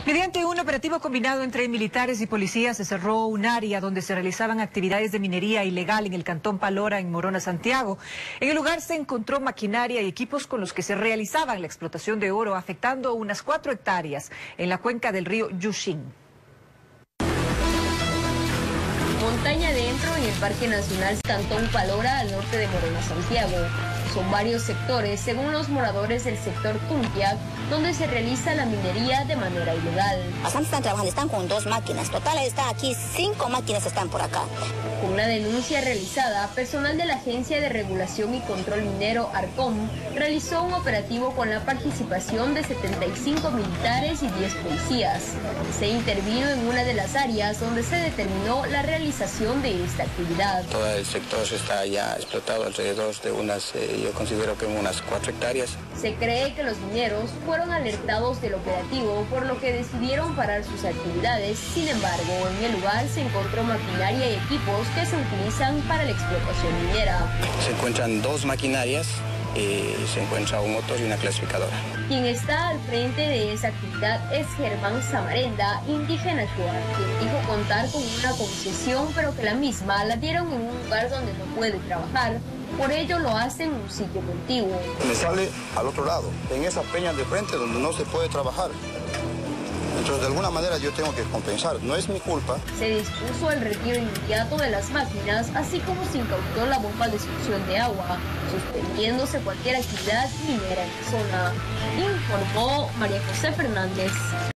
Mediante un operativo combinado entre militares y policías se cerró un área donde se realizaban actividades de minería ilegal en el cantón Palora, en Morona, Santiago. En el lugar se encontró maquinaria y equipos con los que se realizaban la explotación de oro, afectando unas 4 hectáreas en la cuenca del río Yushín. Montaña adentro en el Parque Nacional Cantón Palora, al norte de Morona, Santiago. Son varios sectores, según los moradores del sector Tuntiac, donde se realiza la minería de manera ilegal. Bastante están trabajando, están con 2 máquinas. Total, están aquí 5 máquinas están por acá. Con una denuncia realizada, personal de la Agencia de Regulación y Control Minero, ARCOM, realizó un operativo con la participación de 75 militares y 10 policías. Se intervino en una de las áreas donde se determinó la realización de esta actividad. Todo el sector está ya explotado alrededor de yo considero que unas 4 hectáreas. Se cree que los mineros fueron alertados del operativo, por lo que decidieron parar sus actividades. Sin embargo, en el lugar se encontró maquinaria y equipos que se utilizan para la explotación minera. Se encuentran 2 maquinarias y se encuentra un motor y una clasificadora. Quien está al frente de esa actividad es Germán Zamarenda, indígena Shuar, quien dijo contar con una concesión, pero que la misma la dieron en un lugar donde no puede trabajar. Por ello lo hace en un sitio contiguo. Me sale al otro lado, en esa peña de frente donde no se puede trabajar. Entonces, de alguna manera yo tengo que compensar, no es mi culpa. Se dispuso el retiro inmediato de las máquinas, así como se incautó la bomba de succión de agua, suspendiéndose cualquier actividad minera en la zona. Informó María José Fernández.